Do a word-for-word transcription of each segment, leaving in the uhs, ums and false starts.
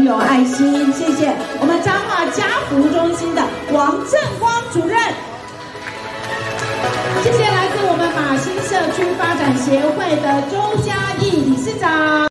有爱心，谢谢我们彰化家福中心的王正光主任，谢谢来自我们马新社区发展协会的周嘉义理事长。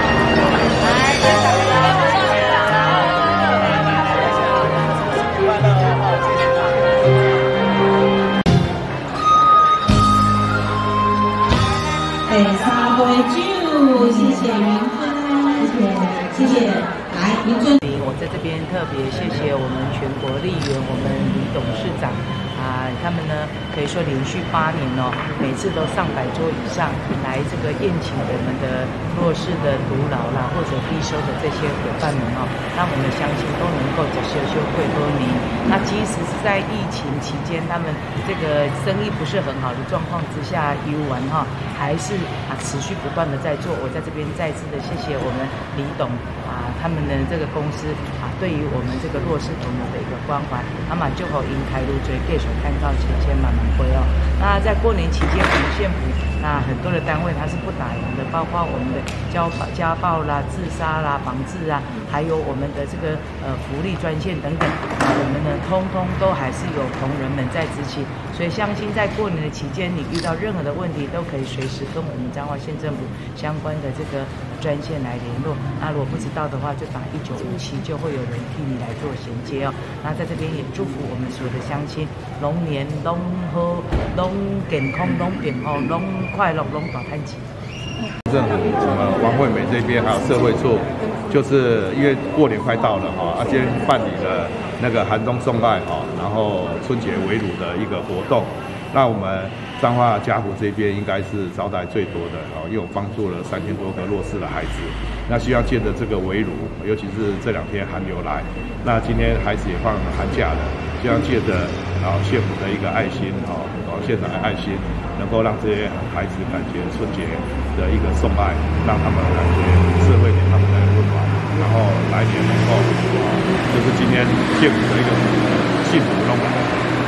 第三杯酒，谢谢云芬，谢谢，谢谢，来云芬。 我在这边特别谢谢我们全国立员，我们李董事长啊，他们呢可以说连续八年哦，每次都上百桌以上来这个宴请我们的弱势的独老啦或者低收的这些伙伴们哦，那我们相信都能够在修修会多年。那即使是在疫情期间，他们这个生意不是很好的状况之下，游玩哈还是啊持续不断的在做。我在这边再次的谢谢我们李董啊，他们的这个公司啊，对于我们这个弱势朋友的一个关怀，那么就好迎开入追继续看到钱钱慢慢归哦。那在过年期间，我们县府那很多的单位它是不打烊的，包括我们的家暴、家暴啦、自杀啦、防治啊，还有我们的这个呃福利专线等等，啊，我们呢通通都还是有同仁们在执行。所以相信在过年的期间，你遇到任何的问题，都可以随时跟我们彰化县政府相关的这个专线来联络。那如果不知道的话，就打一九五七，就会有人替你来做衔接哦。那在这边也祝福我们所有的乡亲，龙年龙好，龙健康，龙平安，龙快乐，龙大摊钱。 政府什么王惠美这边还有社会处，就是因为过年快到了哈，啊，今天办理了那个寒冬送爱哈，然后春节围炉的一个活动。那我们彰化家福这边应该是招待最多的哦，因为我帮助了三千多个弱势的孩子。那希望借着这个围炉，尤其是这两天寒流来，那今天孩子也放寒假了，希望借着啊县府的一个爱心哦，哦县长的爱心，能够让这些孩子感觉春节的一个送爱，让他们感觉社会给他们的温暖，然后来年能够啊，就是今天县府的一个幸福弄来。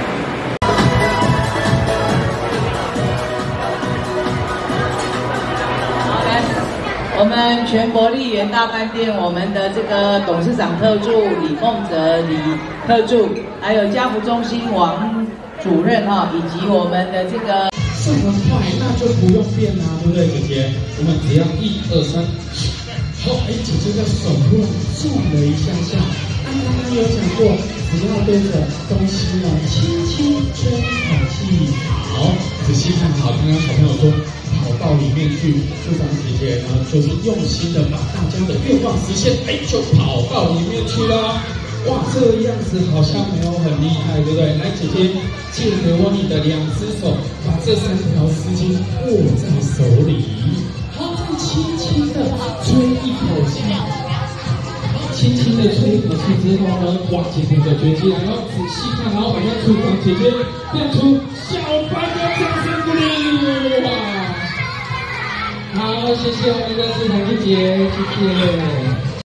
我们全国丽园大饭店，我们的这个董事长特助李梦泽李特助，还有家福中心王主任哈，以及我们的这个这么快，那就不用变啦，对不对，姐姐？我们只要一二三，好，哎，姐姐的手突然转了一下下。刚刚有讲过，只要对着东西呢，轻轻吹一口气。好，仔细看好，刚刚小朋友说。跑到里面去，部长姐姐呢，就是用心的把大家的愿望实现，哎，就跑到里面去了。哇，这个样子好像没有很厉害，对不对？来，姐姐，借给我你的两只手，把这三条丝巾握在手里，好，再轻轻的吹一口气。轻轻的吹一口气之后呢，哇，姐姐的绝技来了，仔细看，然后把那组长姐姐变出小白的掌声鼓励，哇！好，谢谢我们的志彤姐姐，谢谢。